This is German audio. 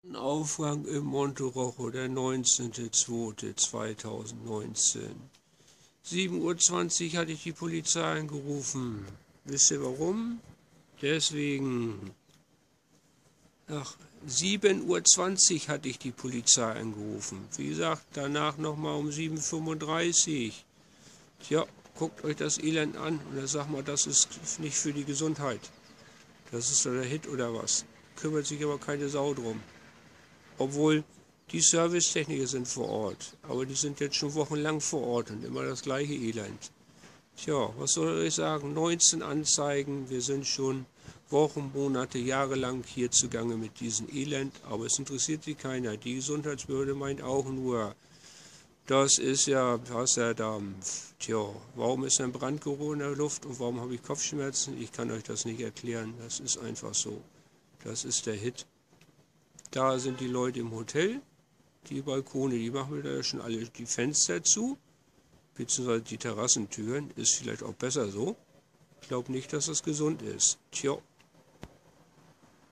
Aufgang im Monterocho, der 19.02.2019. 7:20 Uhr hatte ich die Polizei angerufen. Wisst ihr warum? Deswegen. Nach 7:20 Uhr hatte ich die Polizei angerufen. Wie gesagt, danach nochmal um 7:35 Uhr. Tja, guckt euch das Elend an und dann sagt mal, das ist nicht für die Gesundheit. Das ist doch der Hit oder was. Kümmert sich aber keine Sau drum. Obwohl die Servicetechniker sind vor Ort, aber die sind jetzt schon wochenlang vor Ort und immer das gleiche Elend. Tja, was soll ich sagen? 19 Anzeigen, wir sind schon Wochen, Monate, Jahre lang hier zugange mit diesem Elend, aber es interessiert sie keiner. Die Gesundheitsbehörde meint auch nur, das ist ja Wasserdampf. Tja, warum ist ein Brandgeruch in der Luft und warum habe ich Kopfschmerzen? Ich kann euch das nicht erklären, das ist einfach so. Das ist der Hit. Da sind die Leute im Hotel, die Balkone, die machen wir da schon alle die Fenster zu, beziehungsweise die Terrassentüren, ist vielleicht auch besser so. Ich glaube nicht, dass das gesund ist. Tja.